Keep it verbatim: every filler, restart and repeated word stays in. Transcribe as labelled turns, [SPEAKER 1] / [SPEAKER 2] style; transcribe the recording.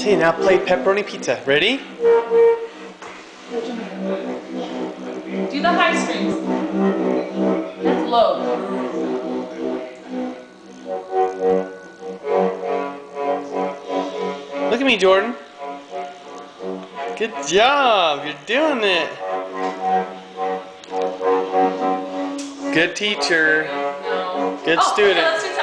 [SPEAKER 1] See, now play pepperoni pizza. Ready?
[SPEAKER 2] Do the high strings. That's low.
[SPEAKER 1] Look at me, Jordan. Good job. You're doing it. Good teacher.
[SPEAKER 2] No.
[SPEAKER 1] Good
[SPEAKER 2] Oh,
[SPEAKER 1] student.
[SPEAKER 2] okay, let's do